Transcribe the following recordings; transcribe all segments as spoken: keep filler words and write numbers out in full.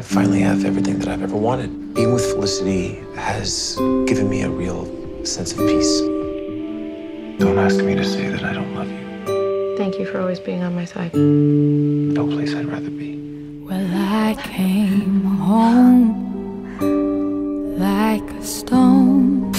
I finally have everything that I've ever wanted. Being with Felicity has given me a real sense of peace. Don't ask me to say that I don't love you. Thank you for always being on my side. No place I'd rather be. Well, I came home like a stone,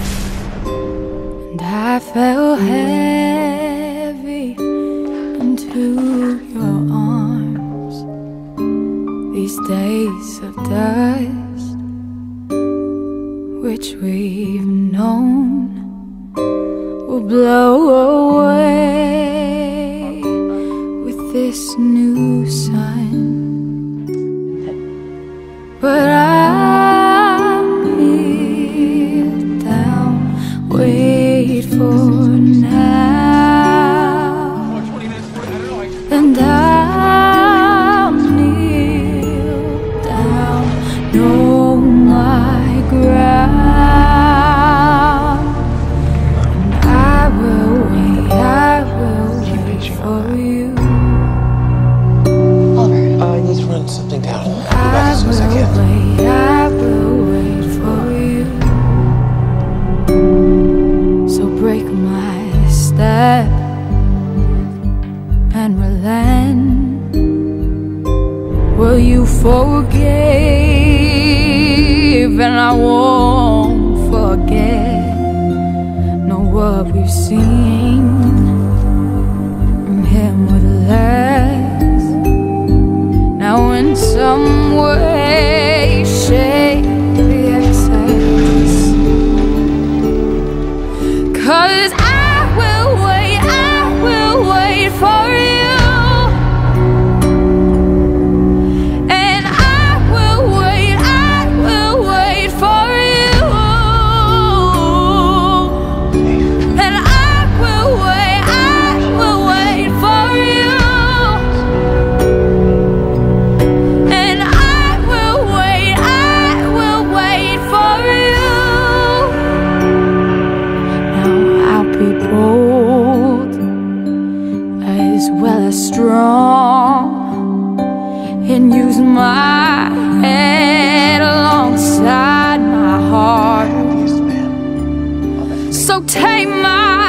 and I fell heavy into your arms. These days of dust, which we've known, will blow away with this new sun. But I'm here down, wait for now, and I'll kneel down, know my ground, and I will wait, I will wait for you. Oliver, uh, I need to run something down. I will wait, I will wait for you. So break my step and relent. Will you forgive? And I won't forget. Know what we've seen from him with less. Now in some way, shake the excess, 'cause I will wait, I will wait for you, and I will wait, I will wait for you, and I will wait, I will wait for you. As well as strong, and use my head alongside my heart. So take my